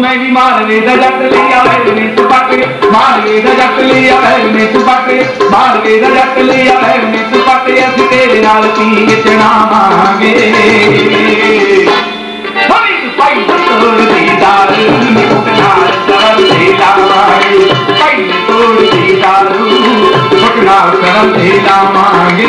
मैं भी मालवे दा जट लिया वैल में चुपके मालवे दा जट लिया वैल में चुपके मालवे दा जट लिया वैल में चुपके असीं तेरे नाल पी चढ़ावांगे भाई तोड़ दी दारू मुख नाल सरल दे लावांगे भाई तोड़ दी दारू मुख नाल सरल दे लावांगे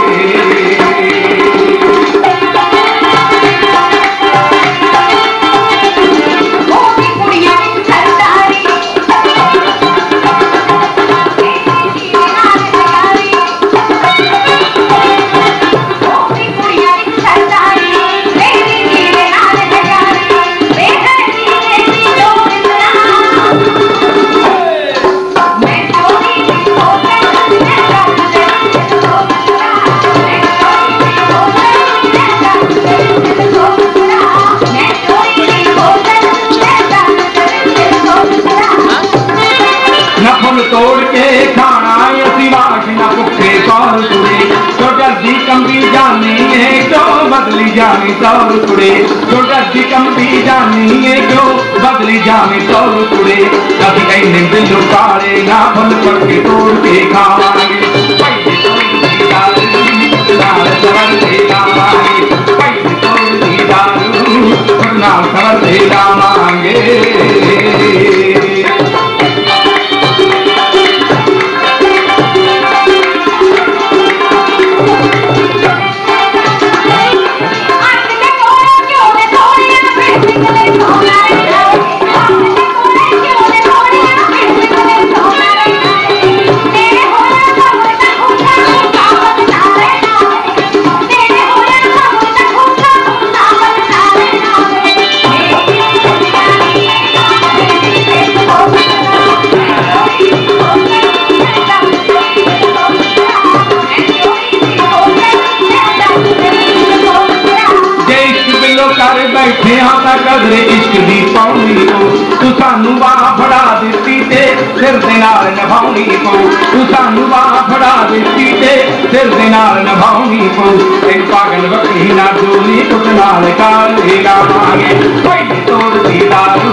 तोड़ के खाना असी वाश न भुखे कौर तुड़े जो जल्दी कंबी जानी है जो बदली जानी तौर तुड़े जो जल्दी कंबी जानी है जो बदली जानी तौर तुड़े कभी कहीं बिल्लू काले ना फल करके तोड़ के खावांगे पैसे तोड़ दी दारू नाल सरल दे लावांगे पैसे तोड़ दी दारू नाल सरल दे लावांगे बैठे हाँ कदरे इश्क दी पाउनी को तू सानू बाह फड़ा दिती ते सिर दे नाल निभाउनी को तू सानू बाह फड़ा दिती ते सिर दे नाल निभाउनी को तेन पागल बकरी ना डोली कुछ नाल काल लावांगे पैसे तोड़ दी दारू